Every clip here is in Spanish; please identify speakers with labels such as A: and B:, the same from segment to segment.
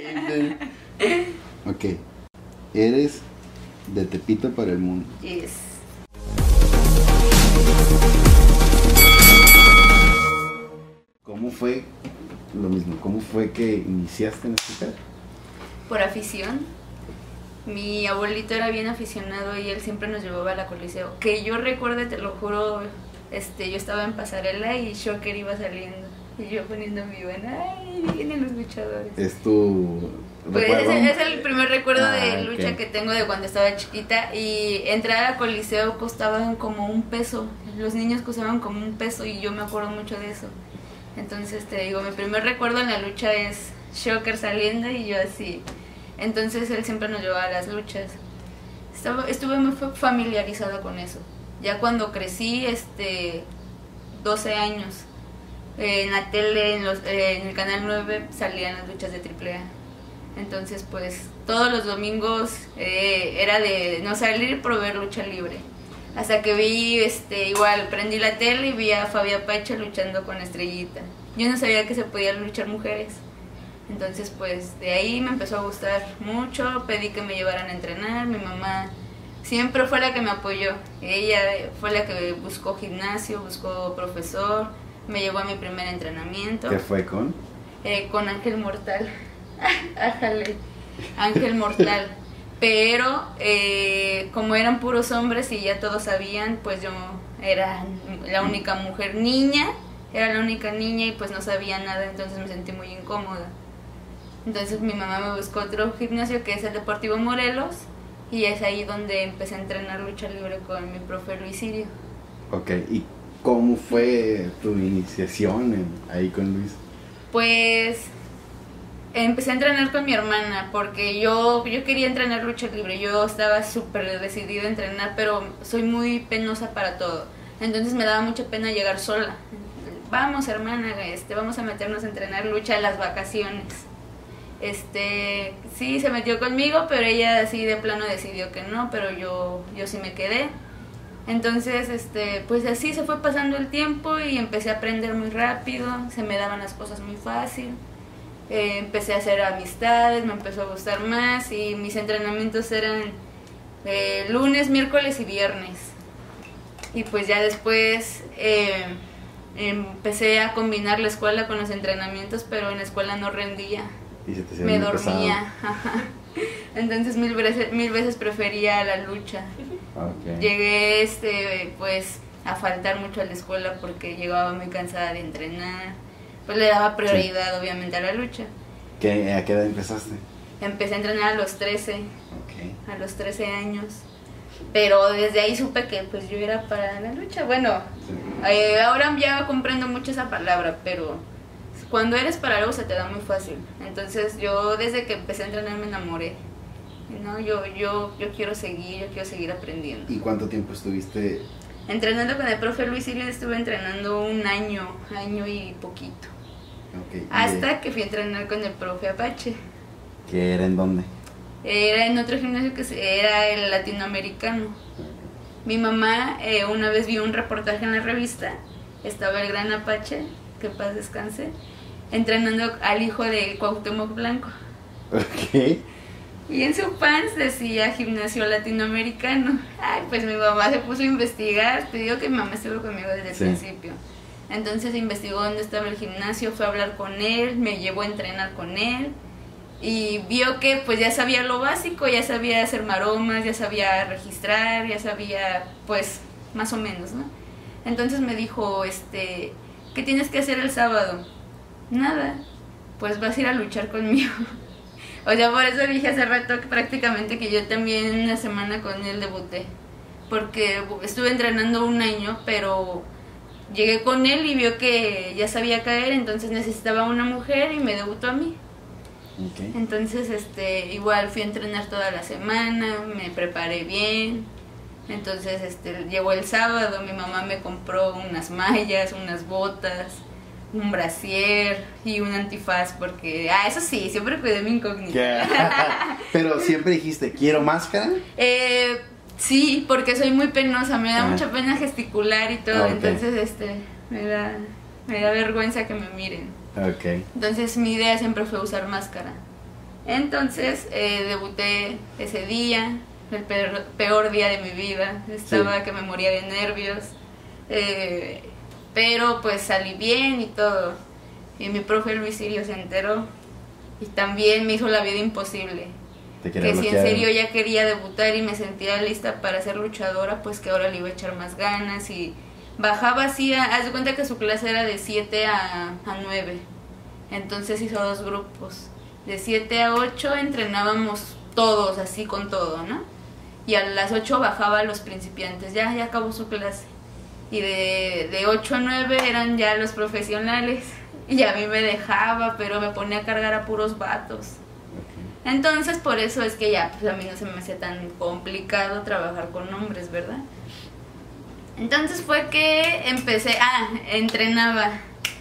A: Ok. Eres de Tepito para el mundo.
B: Yes.
A: ¿Cómo fue lo mismo? ¿Cómo fue que iniciaste en este pedo?
B: Por afición. Mi abuelito era bien aficionado y él siempre nos llevaba a la Coliseo. Que yo recuerde, te lo juro, yo estaba en pasarela y Shocker iba saliendo. Y yo poniendo mi buena, ¡ay, vienen los luchadores!
A: ¿Es tu
B: Pues
A: recuerdo?
B: es el primer recuerdo de
A: ok.
B: lucha que tengo de cuando estaba chiquita. Y entrar a Coliseo costaban como $1. Los niños costaban como $1 y yo me acuerdo mucho de eso. Entonces te digo, mi primer recuerdo en la lucha es Shocker saliendo y yo así. Entonces él siempre nos llevaba a las luchas. Estuve muy familiarizada con eso. Ya cuando crecí, 12 años, en la tele, en el canal 9 salían las luchas de AAA. Entonces pues todos los domingos era de no salir por ver lucha libre. Hasta que vi, igual prendí la tele y vi a Fabi Apache luchando con Estrellita. Yo no sabía que se podían luchar mujeres. Entonces pues de ahí me empezó a gustar mucho, pedí que me llevaran a entrenar, mi mamá siempre fue la que me apoyó, ella fue la que buscó gimnasio, buscó profesor, me llevó a mi primer entrenamiento.
A: ¿Qué fue con?
B: Con Ángel Mortal, ájale, Ángel Mortal, pero como eran puros hombres y ya todos sabían, pues yo era la única mujer niña, era la única niña y pues no sabía nada, entonces me sentí muy incómoda. Entonces mi mamá me buscó otro gimnasio que es el Deportivo Morelos y es ahí donde empecé a entrenar lucha libre con mi profe Luis Sirio.
A: Ok, ¿y cómo fue tu iniciación ahí con Luis?
B: Pues empecé a entrenar con mi hermana porque yo quería entrenar lucha libre, yo estaba súper decidida a entrenar, pero soy muy penosa para todo, entonces me daba mucha pena llegar sola. Vamos hermana, vamos a meternos a entrenar lucha en las vacaciones. Sí, se metió conmigo, pero ella así de plano decidió que no, pero yo sí me quedé. Entonces, pues así se fue pasando el tiempo y empecé a aprender muy rápido, se me daban las cosas muy fácil. Empecé a hacer amistades, me empezó a gustar más y mis entrenamientos eran lunes, miércoles y viernes. Y pues ya después empecé a combinar la escuela con los entrenamientos, pero en la escuela no rendía. Me dormía, entonces mil veces prefería la lucha.
A: Okay.
B: Llegué pues a faltar mucho a la escuela porque llegaba muy cansada de entrenar, pues le daba prioridad obviamente a la lucha.
A: ¿A qué edad empezaste?
B: Empecé a entrenar a los 13,
A: Okay.
B: a los 13 años, pero desde ahí supe que pues yo era para la lucha. Bueno,
A: Sí.
B: ahora ya comprendo mucho esa palabra, pero cuando eres para algo se te da muy fácil. Entonces yo desde que empecé a entrenar me enamoré. No, yo quiero seguir aprendiendo.
A: ¿Y cuánto tiempo estuviste?
B: Entrenando con el profe Luis Sirio estuve entrenando un año y poquito.
A: Okay.
B: Hasta que fui a entrenar con el profe Apache.
A: ¿Qué era en dónde?
B: Era en otro gimnasio era el latinoamericano. Mi mamá una vez vio un reportaje en la revista, estaba el gran Apache, que en paz descanse, entrenando al hijo de Cuauhtémoc Blanco.
A: Ok.
B: Y en su pants decía gimnasio latinoamericano. Ay, pues mi mamá se puso a investigar. Te digo que mi mamá estuvo conmigo desde el principio. Entonces investigó dónde estaba el gimnasio, fue a hablar con él, me llevó a entrenar con él. Y vio que pues ya sabía lo básico, ya sabía hacer maromas, ya sabía registrar, ya sabía pues más o menos, ¿no? Entonces me dijo, ¿qué tienes que hacer el sábado? Nada, pues vas a ir a luchar conmigo. O sea, por eso dije hace rato que prácticamente que yo también una semana con él debuté. Porque estuve entrenando un año, pero llegué con él y vio que ya sabía caer, entonces necesitaba una mujer y me debutó a mí.
A: Okay.
B: Entonces, igual fui a entrenar toda la semana, me preparé bien. Entonces, llegó el sábado, mi mamá me compró unas mallas, unas botas, un brasier y un antifaz porque, eso sí, siempre cuidé mi incógnita.
A: Pero siempre dijiste, ¿quiero máscara?
B: Sí, porque soy muy penosa, me da mucha pena gesticular y todo, entonces me da vergüenza que me miren.
A: Okay.
B: Entonces mi idea siempre fue usar máscara. Entonces debuté ese día, el peor día de mi vida. Estaba que me moría de nervios, pero pues salí bien y todo. Y mi profe Luis Sirio se enteró y también me hizo la vida imposible. Que si en serio ya quería debutar y me sentía lista para ser luchadora, pues que ahora le iba a echar más ganas. Y bajaba así, haz de cuenta que su clase era de 7 a 9. Entonces hizo 2 grupos. De 7 a 8 entrenábamos todos, así con todo, ¿no? Y a las 8 bajaba a los principiantes, ya acabó su clase. Y de 8 a 9 eran ya los profesionales. Y a mí me dejaba, pero me ponía a cargar a puros vatos. Entonces por eso es que ya pues a mí no se me hacía tan complicado trabajar con hombres, ¿verdad? Entonces fue que empecé, entrenaba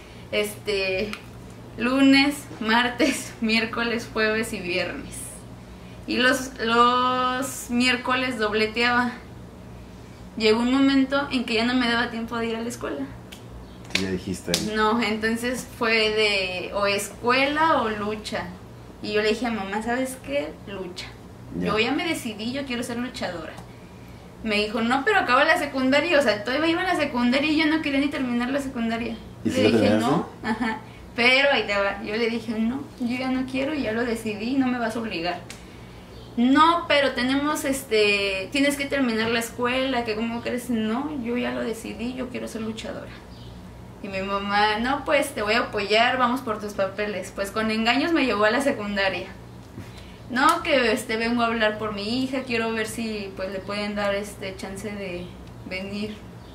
B: lunes, martes, miércoles, jueves y viernes. Y los miércoles dobleteaba. Llegó un momento en que ya no me daba tiempo de ir a la escuela.
A: Ya dijiste.
B: No, entonces fue de o escuela o lucha. Y yo le dije a mamá, ¿sabes qué? Lucha. Yo ya me decidí, yo quiero ser luchadora. Me dijo, no, pero acaba la secundaria. O sea, todavía iba a la secundaria y yo no quería ni terminar la secundaria.
A: ¿Y
B: le dije, no, pero ahí te va. Yo le dije, no, yo ya no quiero, ya lo decidí, no me vas a obligar. No, pero tenemos, tienes que terminar la escuela, que ¿cómo crees? No, yo ya lo decidí, yo quiero ser luchadora. Y mi mamá, no, pues te voy a apoyar, vamos por tus papeles. Pues con engaños me llevó a la secundaria. No, que vengo a hablar por mi hija, quiero ver si pues le pueden dar chance de venir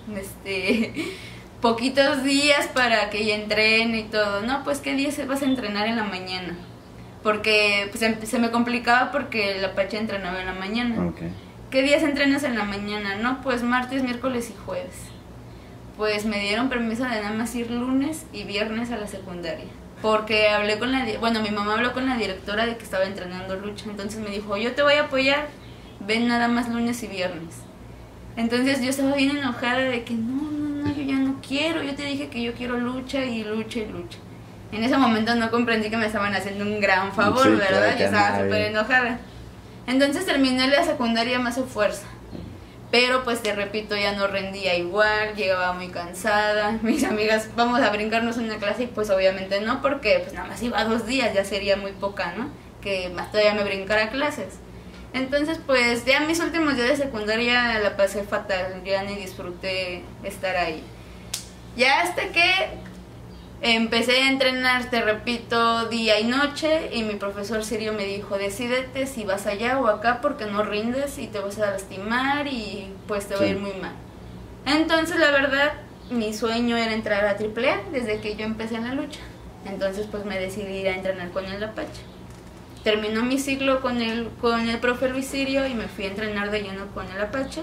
B: poquitos días para que ella entrene y todo. No, pues ¿qué días vas a entrenar en la mañana? Porque pues, se me complicaba porque la Pacha entrenaba en la mañana.
A: Okay.
B: ¿Qué días entrenas en la mañana? No, pues martes, miércoles y jueves. Pues me dieron permiso de nada más ir lunes y viernes a la secundaria. Porque hablé con mi mamá habló con la directora de que estaba entrenando lucha. Entonces me dijo, yo te voy a apoyar, ven nada más lunes y viernes. Entonces yo estaba bien enojada de que no, yo ya no quiero. Yo te dije que yo quiero lucha y lucha y lucha. En ese momento no comprendí que me estaban haciendo un gran favor, sí, ¿verdad? Yo estaba súper enojada. Entonces terminé la secundaria más a fuerza. Pero pues te repito, ya no rendía igual, llegaba muy cansada. Mis amigas, vamos a brincarnos una clase y pues obviamente no, porque pues nada más iba 2 días, ya sería muy poca, ¿no? Que más todavía me brincara clases. Entonces pues ya mis últimos días de secundaria la pasé fatal, ya ni disfruté estar ahí. Ya hasta que empecé a entrenar, te repito, día y noche, y mi profesor Sirio me dijo, decídete si vas allá o acá porque no rindes y te vas a lastimar y pues te va a ir muy mal. Entonces la verdad, mi sueño era entrar a AAA desde que yo empecé en la lucha. Entonces pues me decidí ir a entrenar con el Apache. Terminó mi ciclo con el profe Luis Sirio y me fui a entrenar de lleno con el Apache.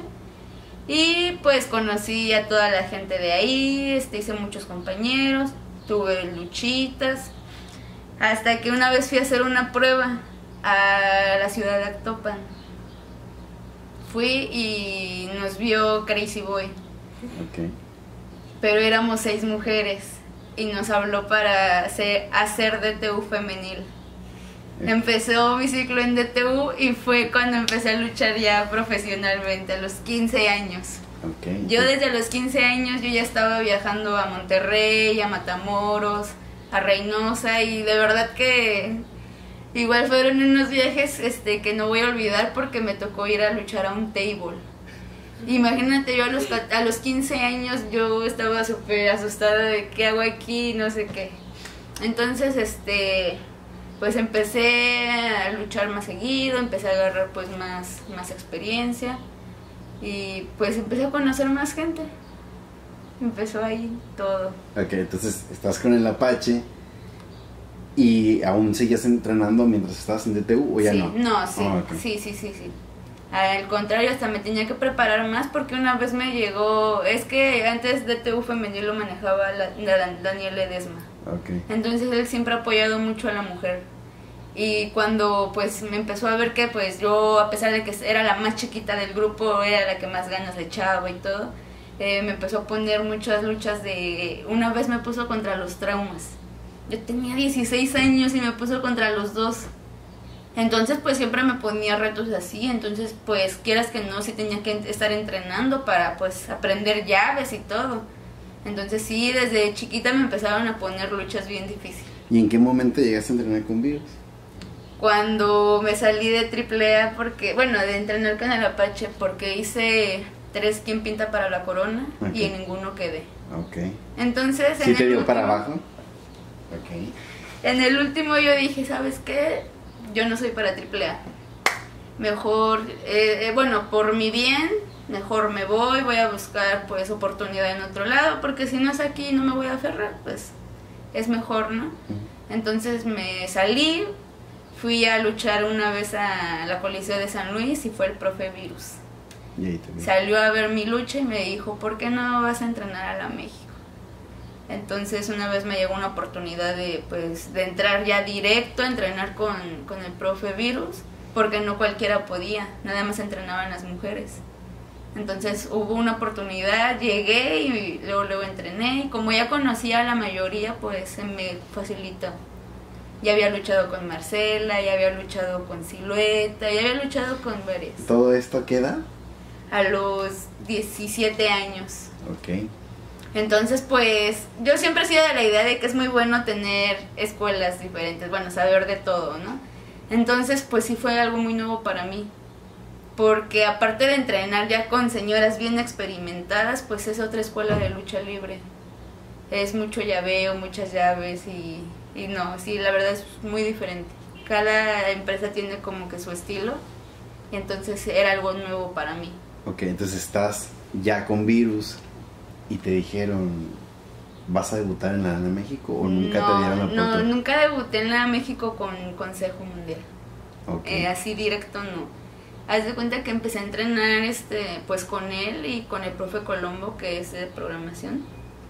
B: Y pues conocí a toda la gente de ahí, hice muchos compañeros. Tuve luchitas, hasta que una vez fui a hacer una prueba a la ciudad de Actopan. Fui y nos vio Crazy Boy.
A: Okay.
B: Pero éramos 6 mujeres y nos habló para hacer DTU femenil. Empezó mi ciclo en DTU y fue cuando empecé a luchar ya profesionalmente, a los 15 años.
A: Okay.
B: Yo desde los 15 años yo ya estaba viajando a Monterrey, a Matamoros, a Reynosa, y de verdad que igual fueron unos viajes que no voy a olvidar porque me tocó ir a luchar a un table. Imagínate, yo a los 15 años yo estaba súper asustada de qué hago aquí, no sé qué. Entonces pues empecé a luchar más seguido, empecé a agarrar pues más experiencia. Y pues empecé a conocer más gente. Empezó ahí todo. Ok,
A: entonces estás con el Apache y aún seguías entrenando mientras estabas en DTU, ¿o ya no?
B: No, sí, okay. Sí. Al contrario, hasta me tenía que preparar más porque una vez me llegó, es que antes DTU femenil lo manejaba Daniel Ledesma.
A: Okay.
B: Entonces él siempre ha apoyado mucho a la mujer. Y cuando pues me empezó a ver que pues yo, a pesar de que era la más chiquita del grupo, era la que más ganas le echaba y todo, me empezó a poner muchas luchas una vez me puso contra los Traumas. Yo tenía 16 años y me puso contra los 2. Entonces pues siempre me ponía retos así, entonces pues quieras que no, sí tenía que estar entrenando para pues aprender llaves y todo. Entonces sí, desde chiquita me empezaron a poner luchas bien difíciles.
A: ¿Y en qué momento llegaste a entrenar con Virus?
B: Cuando me salí de AAA porque, bueno, de entrenar con el Apache, porque hice 3 ¿Quién pinta para la corona? Y en ninguno quedé.
A: Ok.
B: Entonces,
A: ¿Sí te dio para abajo? Ok.
B: En el último yo dije, ¿sabes qué? Yo no soy para AAA. Mejor, bueno, por mi bien, mejor me voy a buscar pues oportunidad en otro lado, porque si no es aquí no me voy a aferrar, pues es mejor, ¿no? Entonces me salí, fui a luchar una vez a la Coliseo de San Luis y fue el profe Virus.
A: Y ahí te vi.
B: Salió a ver mi lucha y me dijo, ¿por qué no vas a entrenar a la México? Entonces una vez me llegó una oportunidad de, pues, de entrar ya directo a entrenar con el profe Virus, porque no cualquiera podía, nada más entrenaban las mujeres. Entonces hubo una oportunidad, llegué y luego entrené, y como ya conocía a la mayoría, pues se me facilitó. Ya había luchado con Marcela, ya había luchado con Silueta, ya había luchado con varias.
A: ¿Todo esto queda?
B: A los 17 años.
A: Ok.
B: Entonces, pues, yo siempre he sido de la idea de que es muy bueno tener escuelas diferentes, bueno, saber de todo, ¿no? Entonces, pues sí fue algo muy nuevo para mí, porque aparte de entrenar ya con señoras bien experimentadas, pues es otra escuela de lucha libre. Es mucho llaveo, muchas llaves y no, sí, la verdad es muy diferente. Cada empresa tiene como que su estilo, y entonces era algo nuevo para mí.
A: Ok, entonces estás ya con Virus y te dijeron, ¿vas a debutar en la Arena México o nunca te dieron la oportunidad?
B: No, nunca debuté en la México con Consejo Mundial.
A: Okay.
B: Así directo no. Haz de cuenta que empecé a entrenar pues con él y con el profe Colombo, que es de programación.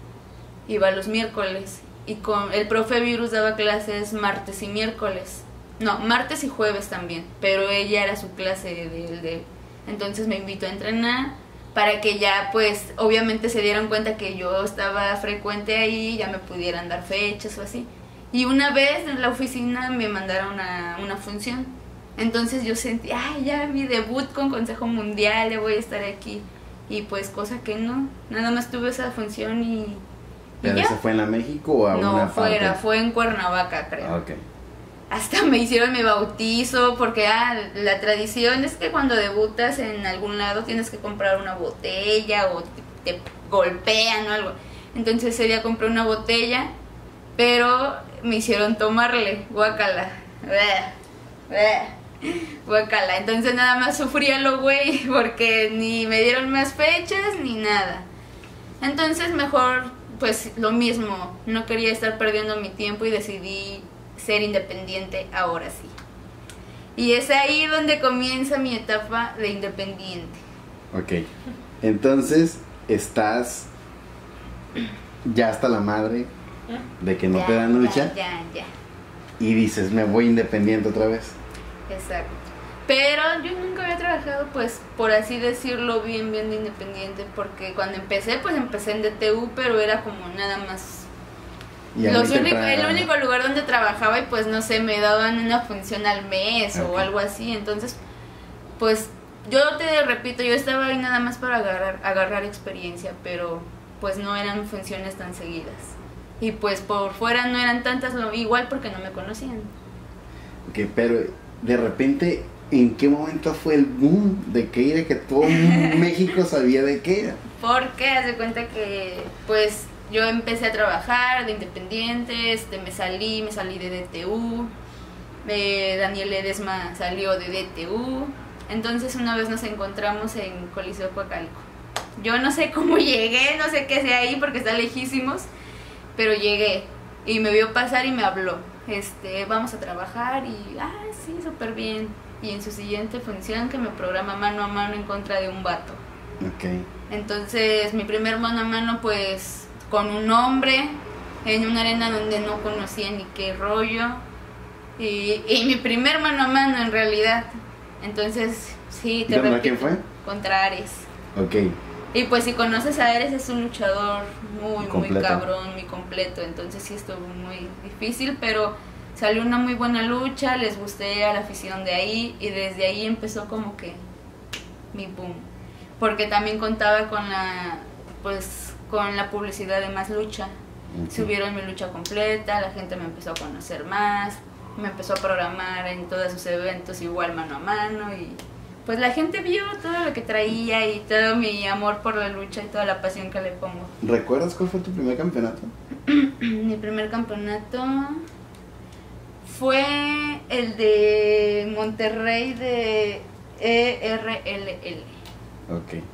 B: Iba los miércoles y con el profe Virus daba clases martes y miércoles. No, martes y jueves también, pero ella era su clase de él. Entonces me invitó a entrenar para que ya pues obviamente se dieran cuenta que yo estaba frecuente ahí, ya me pudieran dar fechas o así. Y una vez en la oficina me mandaron a una función. Entonces yo sentí, ay, ya mi debut con Consejo Mundial, ya voy a estar aquí. Y pues cosa que no, nada más tuve esa función y
A: ¿Pero
B: ya.
A: eso fue en la México o a una parte?
B: No, fue en Cuernavaca, creo.
A: Ok.
B: Hasta me hicieron mi bautizo, porque la tradición es que cuando debutas en algún lado tienes que comprar una botella o te golpean o algo. Entonces ese día compré una botella, pero me hicieron tomarle, guácala, guácala. Entonces nada más sufría lo güey, porque ni me dieron más fechas ni nada. Entonces mejor, pues lo mismo, no quería estar perdiendo mi tiempo y decidí ser independiente ahora sí. Y es ahí donde comienza mi etapa de independiente.
A: Ok. Entonces, estás ya hasta la madre de que no te dan lucha.
B: Ya.
A: Y dices, me voy independiente otra vez.
B: Exacto. Pero yo nunca había trabajado, pues, por así decirlo, bien de independiente. Porque cuando empecé, pues empecé en DTU, pero era como nada más...
A: Y
B: el único lugar donde trabajaba y pues no sé, me daban una función al mes o algo así. Entonces, pues yo te repito, yo estaba ahí nada más para agarrar experiencia, pero pues no eran funciones tan seguidas. Y pues por fuera no eran tantas, igual porque no me conocían.
A: Ok, pero de repente, ¿en qué momento fue el boom de que era que todo México sabía de qué era?
B: Porque haz de cuenta que pues yo empecé a trabajar de independiente, me salí de DTU, Daniel Ledesma salió de DTU, entonces una vez nos encontramos en Coliseo Coacalco. Yo no sé cómo llegué, no sé qué sea ahí porque está lejísimos, pero llegué y me vio pasar y me habló, vamos a trabajar y, sí, súper bien. Y en su siguiente función que me programa mano a mano en contra de un vato.
A: Ok.
B: Entonces mi primer mano a mano pues con un hombre en una arena donde no conocía ni qué rollo y mi primer mano a mano en realidad. Entonces sí, te repito,
A: ¿quién fue?
B: Contra Ares.
A: Ok.
B: Y pues si conoces a Ares, es un luchador muy
A: completo.
B: muy cabrón, muy completo. Entonces sí estuvo muy difícil, pero salió una muy buena lucha, les gusté a la afición de ahí y desde ahí empezó como que mi boom. Porque también contaba con con la publicidad de Más Lucha. Subieron mi lucha completa, la gente me empezó a conocer más, me empezó a programar en todos sus eventos igual mano a mano y pues la gente vio todo lo que traía y todo mi amor por la lucha y toda la pasión que le pongo.
A: ¿Recuerdas cuál fue tu primer campeonato?
B: Mi primer campeonato fue el de Monterrey de ERLL.
A: Ok.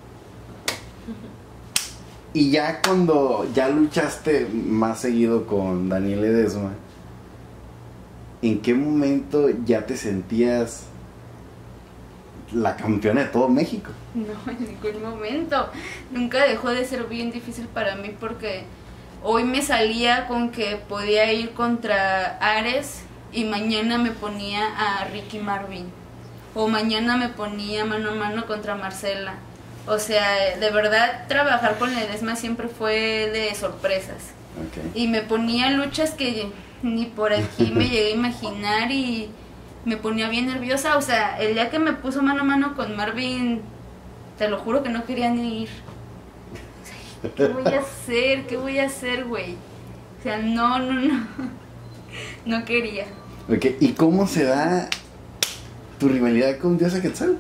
A: Y ya cuando ya luchaste más seguido con Daniel Ledesma, ¿en qué momento ya te sentías la campeona de todo México?
B: No, en ningún momento. Nunca dejó de ser bien difícil para mí porque hoy me salía con que podía ir contra Ares y mañana me ponía a Ricky Marvin. O mañana me ponía mano a mano contra Marcela. O sea, de verdad, trabajar con Ledesma siempre fue de sorpresas.
A: Okay.
B: Y me ponía luchas que ni por aquí me llegué a imaginar y me ponía bien nerviosa. O sea, el día que me puso mano a mano con Marvin, te lo juro que no quería ni ir. O sea, ¿qué voy a hacer? ¿Qué voy a hacer, güey? O sea, no. No quería.
A: Okay. ¿Y cómo se da tu rivalidad con Diosa Quetzal?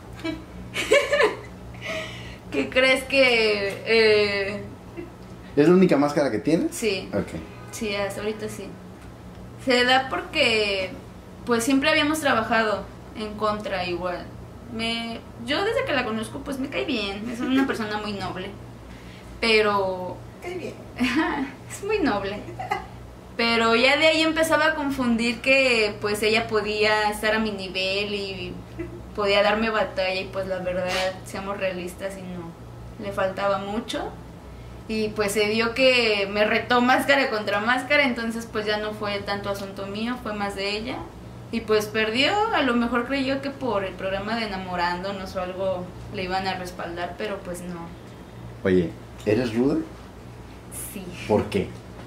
B: ¿Qué crees que...?
A: ¿Es la única máscara que tienes?
B: Sí.
A: Okay.
B: Sí, hasta ahorita sí. Se da porque pues siempre habíamos trabajado en contra igual. Yo desde que la conozco pues me cae bien, es una persona muy noble. Pero...
C: Cae bien.
B: Es muy noble. Pero ya de ahí empezaba a confundir que pues ella podía estar a mi nivel y podía darme batalla y pues la verdad, seamos realistas y no, le faltaba mucho. Y pues se dio que me retó máscara contra máscara, entonces pues ya no fue tanto asunto mío, fue más de ella. Y pues perdió, a lo mejor creyó que por el programa de Enamorándonos o algo le iban a respaldar, pero pues no.
A: Oye, ¿eres ruda?
B: Sí.
A: ¿Por qué?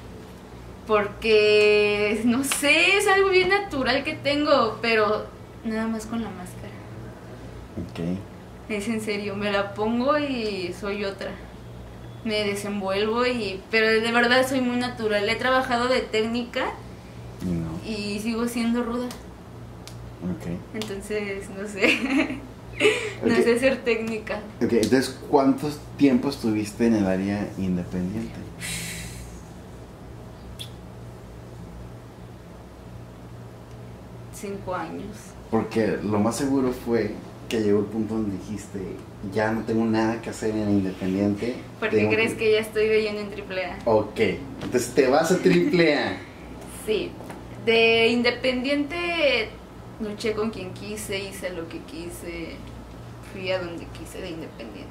B: Porque, no sé, es algo bien natural que tengo, pero nada más con la máscara.
A: Ok.
B: Es en serio, me la pongo y soy otra. Me desenvuelvo pero de verdad soy muy natural. He trabajado de técnica
A: No.
B: y sigo siendo ruda.
A: Ok.
B: Entonces, no sé. No
A: Okay.
B: sé ser técnica.
A: Ok, entonces, ¿cuántos tiempos estuviste en el área independiente?
B: Cinco años.
A: Porque lo más seguro fue que llegó el punto donde dijiste, ya no tengo nada que hacer en el independiente.
B: ¿Por qué crees que ya estoy de lleno en AAA?
A: Ok, entonces te vas a AAA.
B: Sí, de independiente luché con quien quise, hice lo que quise, fui a donde quise de independiente.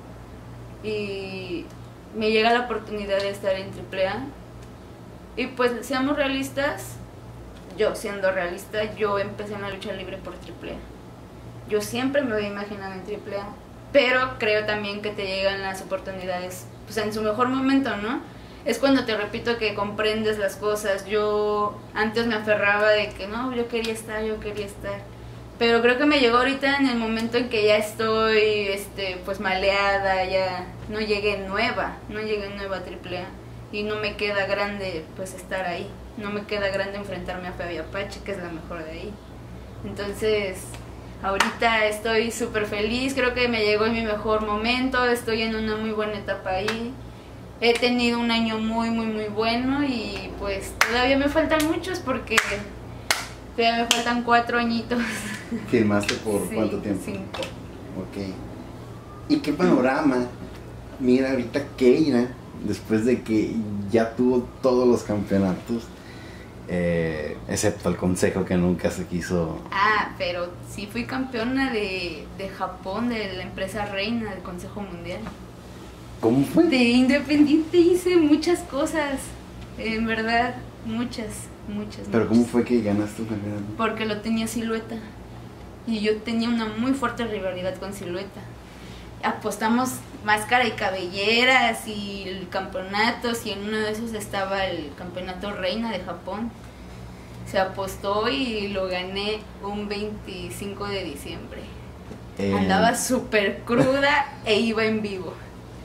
B: Y me llega la oportunidad de estar en AAA. Y pues seamos realistas, yo siendo realista, yo empecé en la lucha libre por AAA. Yo siempre me había imaginado en AAA, pero creo también que te llegan las oportunidades pues en su mejor momento, ¿no? Es cuando te repito que comprendes las cosas. Yo antes me aferraba de que no, yo quería estar. Pero creo que me llegó ahorita en el momento en que ya estoy pues maleada, ya no llegué nueva a AAA y no me queda grande pues estar ahí. No me queda grande enfrentarme a Fabi Apache, que es la mejor de ahí. Entonces, ahorita estoy súper feliz, creo que me llegó en mi mejor momento, estoy en una muy buena etapa ahí. He tenido un año muy bueno y pues todavía me faltan muchos porque todavía me faltan 4 añitos.
A: ¿Firmaste por
B: Sí,
A: cuánto tiempo?
B: 5.
A: Ok. ¿Y qué panorama mira ahorita Keira después de que ya tuvo todos los campeonatos? Excepto el consejo que nunca se quiso.
B: Pero sí fui campeona de Japón, de la empresa reina del Consejo Mundial.
A: ¿Cómo fue?
B: De independiente hice muchas cosas, en verdad, muchas.
A: ¿Pero cómo fue que ganaste un campeonato?
B: Porque lo tenía Silueta y yo tenía una muy fuerte rivalidad con Silueta. Apostamos máscara y cabelleras y campeonatos y en uno de esos estaba el campeonato reina de Japón. Se apostó y lo gané un 25 de diciembre. Andaba súper cruda e iba en vivo.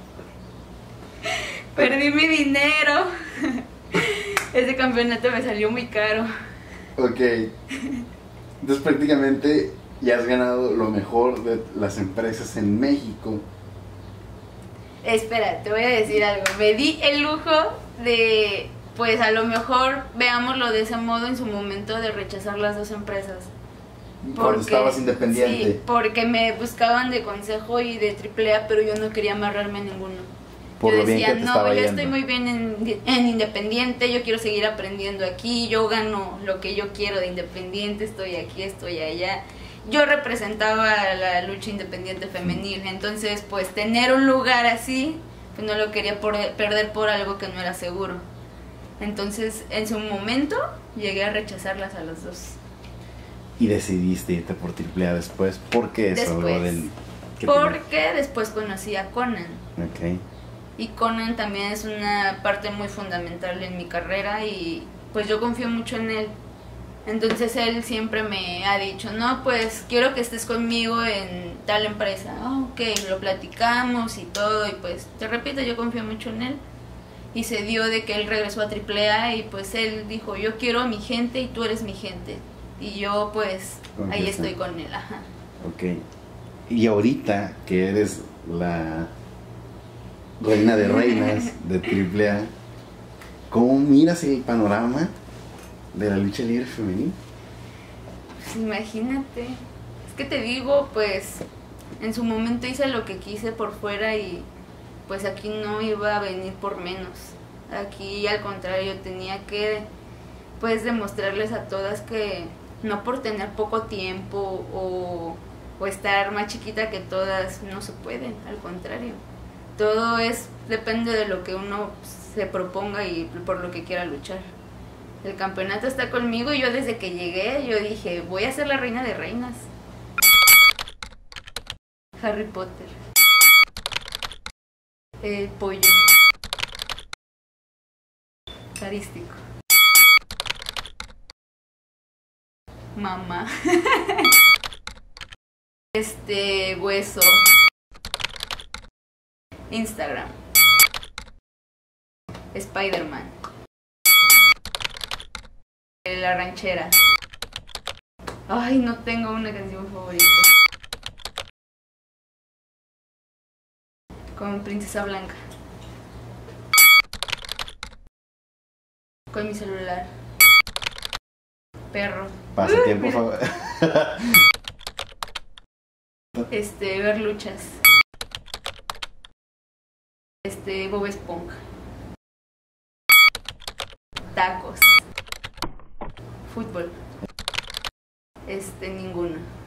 B: Perdí mi dinero. Ese campeonato me salió muy caro.
A: Ok. Entonces prácticamente ya has ganado lo mejor de las empresas en México.
B: Espera, te voy a decir algo. Me di el lujo de, pues a lo mejor, veámoslo de ese modo, en su momento de rechazar las dos empresas.
A: Cuando estabas independiente.
B: Sí, porque me buscaban de consejo y de AAA, pero yo no quería amarrarme a ninguno.
A: Por
B: Yo
A: lo bien
B: decía,
A: que te
B: no,
A: estaba
B: yo
A: yendo.
B: estoy muy bien en Independiente, yo quiero seguir aprendiendo aquí, yo gano lo que yo quiero de Independiente, estoy aquí, estoy allá. Yo representaba la lucha independiente femenil, entonces pues tener un lugar así, pues no lo quería perder por algo que no era seguro. Entonces en su momento llegué a rechazarlas a los dos.
A: Y decidiste irte por AAA después. ¿Por qué eso?
B: Después.
A: Algo del- ¿qué
B: Porque después conocí a Conan.
A: Ok.
B: Y Conan también es una parte muy fundamental en mi carrera y pues yo confío mucho en él. Entonces él siempre me ha dicho, no, pues quiero que estés conmigo en tal empresa. Ok, lo platicamos y todo y pues te repito, yo confío mucho en él. Y se dio de que él regresó a AAA y pues él dijo, yo quiero a mi gente y tú eres mi gente. Y yo pues ahí
A: Confianza.
B: estoy con él, ajá.
A: Ok. Y ahorita que eres la reina de reinas de AAA, ¿cómo miras el panorama de la lucha libre femenil?
B: Pues imagínate, es que te digo, pues en su momento hice lo que quise por fuera y pues aquí no iba a venir por menos. Aquí al contrario tenía que pues demostrarles a todas que no por tener poco tiempo o estar más chiquita que todas no se puede, al contrario. Todo depende de lo que uno se proponga y por lo que quiera luchar. El campeonato está conmigo y yo desde que llegué, yo dije, voy a ser la reina de reinas. Harry Potter. El pollo. Carístico. Mamá. Hueso. Instagram. Spider-Man. La ranchera. Ay, no tengo una canción favorita. Con Princesa Blanca. Con mi celular. Perro.
A: Pasatiempo
B: Mira.
A: favor.
B: Ver luchas. Bob Esponja. Tacos. Fútbol. Ninguno.